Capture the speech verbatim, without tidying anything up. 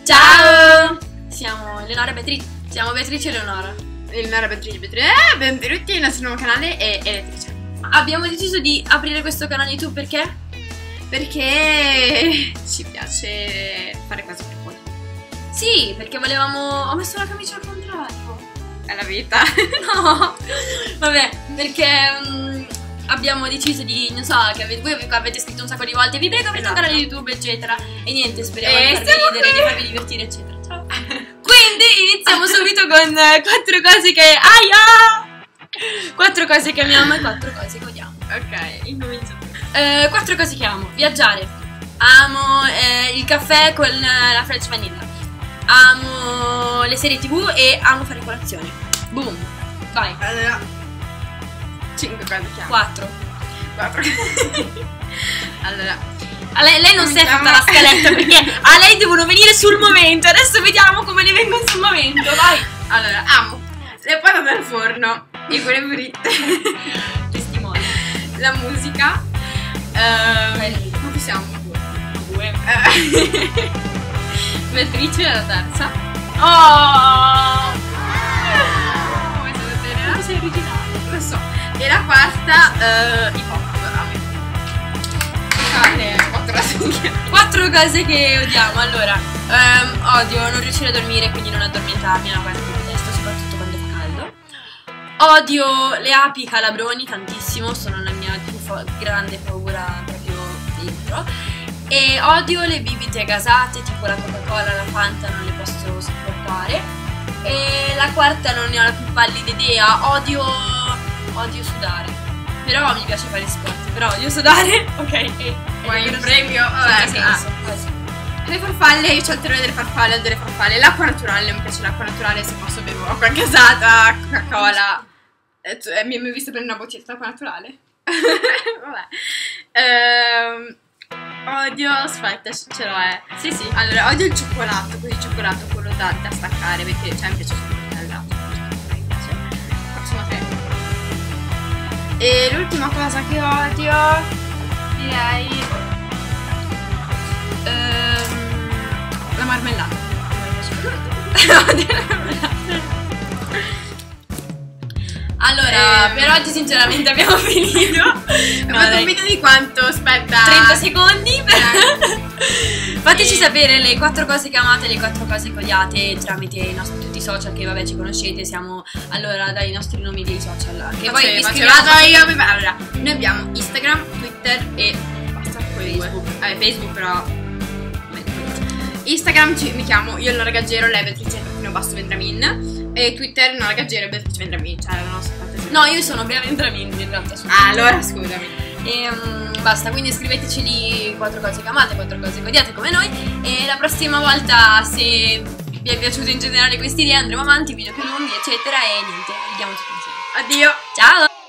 Ciao! Siamo Eleonora e Beatrice. Siamo Beatrice e Eleonora. Eleonora, Beatrice, Beatrice. Eh, benvenuti nel nostro nuovo canale e Elettrice. Abbiamo deciso di aprire questo canale YouTube perché? Perché ci piace fare cose per voi. Sì, perché volevamo... Ho messo la camicia al contrario. È la vita. No! Vabbè, perché... Um, abbiamo deciso di, non so, che avete, voi avete scritto un sacco di volte, vi prego aprite esatto. un canale YouTube, eccetera. E niente, speriamo e di farvi ridere, qui. di farvi divertire, eccetera. Ciao. Quindi iniziamo subito con eh, quattro cose che... Aia! Quattro cose che amiamo e quattro cose che odiamo. Ok, incomincio. Eh, quattro cose che amo. Viaggiare. Amo eh, il caffè con eh, la French vanilla. Amo le serie tv e amo fare colazione. Boom. Vai. Allora, cinque cose che amo. Quattro. Quattro. Allora, A lei, lei non si è Cominciamo. fatta la scaletta perché a lei devono venire sul momento. Adesso vediamo come le vengono sul momento. Vai. allora, amo le patate al forno, i quelle fritte, Testimone. la musica. Ehm, Belli. Quanti siamo? Due. Eh, Beatrice è la terza. Oh! Come siete bene? Come sei originale. Lo so. E la quarta, eh, i pop. Alle quattro la sera. Quattro cose che odiamo. Allora, ehm, odio non riuscire a dormire, quindi non addormentarmi, una cosa che detesto, soprattutto quando fa caldo. Odio le api calabroni tantissimo, sono la mia più grande paura proprio dentro. E odio le bibite gasate, tipo la Coca-Cola, la Fanta, non le posso sopportare. E la quarta non ne ho la più pallida idea, odio, odio sudare. Però mi piace fare sport, però odio sudare, ok. E, Vuoi e il premio? Vabbè, senza ah. senso, così. Le farfalle, io ho il terrore delle farfalle, ho delle farfalle. L'acqua naturale, mi piace l'acqua naturale, se posso bevo acqua gasata, Coca-Cola. Eh, tu- eh, mi hai mai visto prendere una bottiglia d'acqua naturale? Vabbè. Ehm, odio, aspetta, ce ce l'ho, eh. Sì, sì. Allora, odio il cioccolato, quindi il cioccolato quello da, da staccare, perché cioè mi piace solo il latte, mi piace. Sono tre. E l'ultima cosa che odio, direi ehm, la marmellata. Odio la marmellata. Allora, Ehm. per oggi sinceramente abbiamo finito. Ho No, fatto dai. un video di quanto? Aspetta, trenta secondi. Fateci E- sapere le quattro cose che amate e le quattro cose che odiate tramite i nostri, tutti i social che vabbè ci conoscete. Siamo allora dai nostri nomi dei social. Che poi vi ma ce scriviamo. vado io. Allora, noi abbiamo Instagram, Twitter e basta, quei due. Facebook. Eh, Facebook però. Instagram ci- mi chiamo io Eleonora Gaggero, lei Beatrice Basso Vendramin. E Twitter Eleonora Gaggero e Beatrice Vendramin, cioè la nostra parte. No, io sono Bea Vendramin in realtà. su Ah, Twitter. allora scusami. E um, basta, quindi scriveteci lì quattro cose che amate, quattro cose che odiate come noi. E la prossima volta, se vi è piaciuto in generale questi video, andremo avanti, video più lunghi, eccetera. E niente, vediamo tutti insieme. Addio. Ciao!